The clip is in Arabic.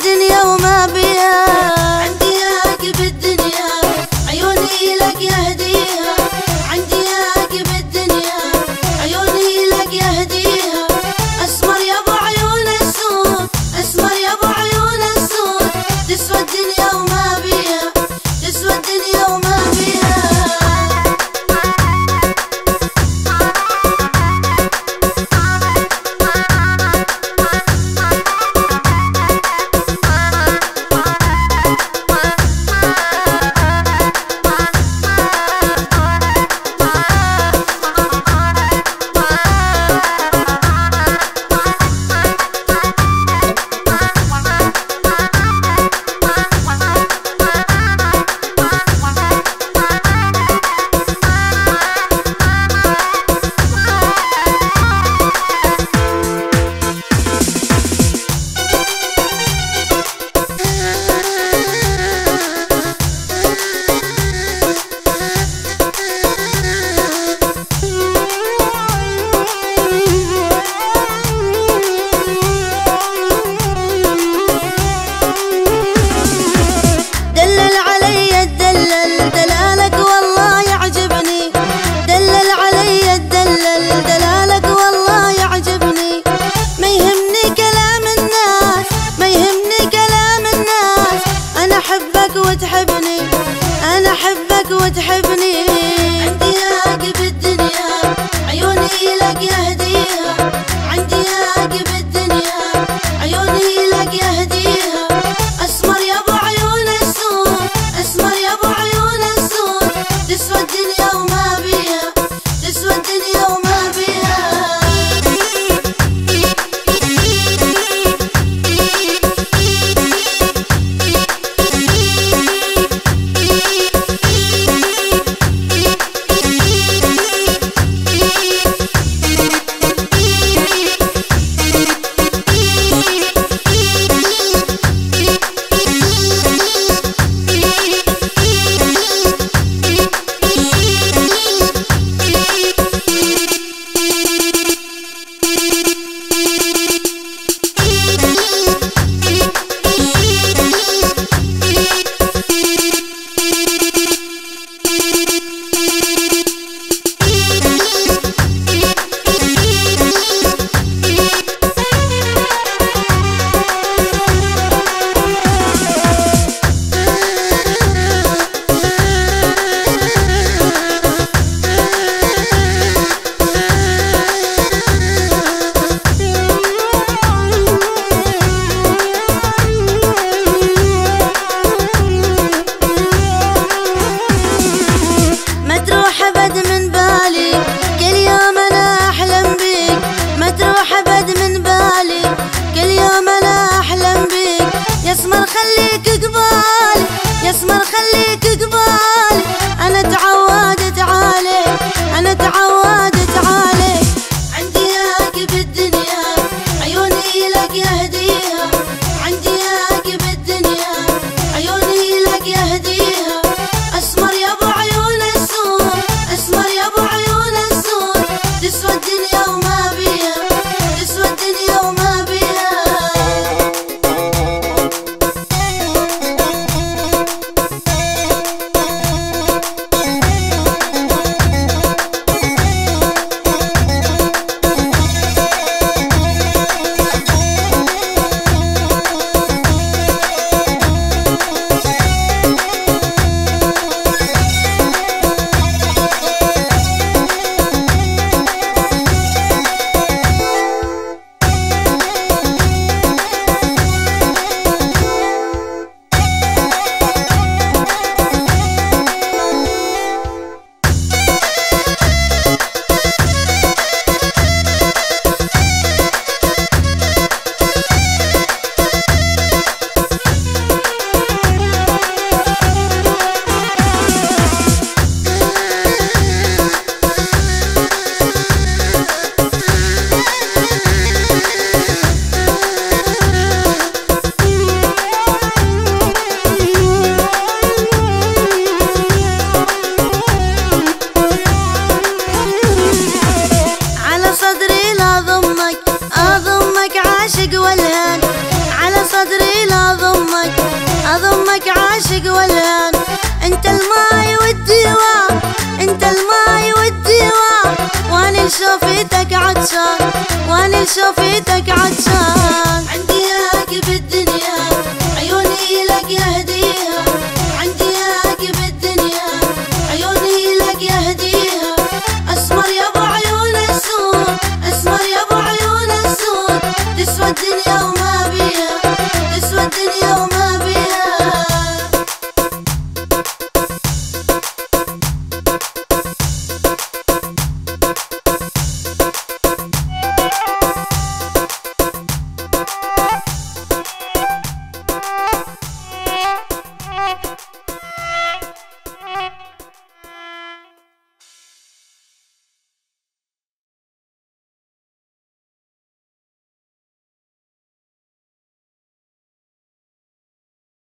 الدنيا وما بيها. عندي ياك بالدنيا عيوني لك يهديها. عندي ياك بالدنيا عيوني لك يهديها. اسمر يا ابو عيون السود، اسمر يا ابو عيون السود، تسوى الدنيا وما بيها، تسوى الدنيا وما بيها. وتحبني أنا أحبك وتحبني. عندي ياك بالدنيا عيوني لك يهديها. عندي ياك بالدنيا عيوني لك يهديها. أسمر يا أبو عيون السود، أسمر يا أبو عيون السود، تسوى الدنيا وما بيها، تسوى الدنيا وما بيها. يسمر خليك قبالي، يسمر خليك قبالي، أنا تعودت عليك، أنا تعودت عليك. عندي ياك بالدنيا عيوني لك يهديها. عندي ياك بالدنيا عيوني لك يهديها. أسمر يا أبو عيون السود، أسمر يا أبو عيون السود، تسوى الدنيا وما بيها، تسوى الدنيا وما بيها. حبك عاشق والهان، انت الماي والديوان، انت الماي والديوان، وانا لشوفتك عطشان، وانا لشوفتك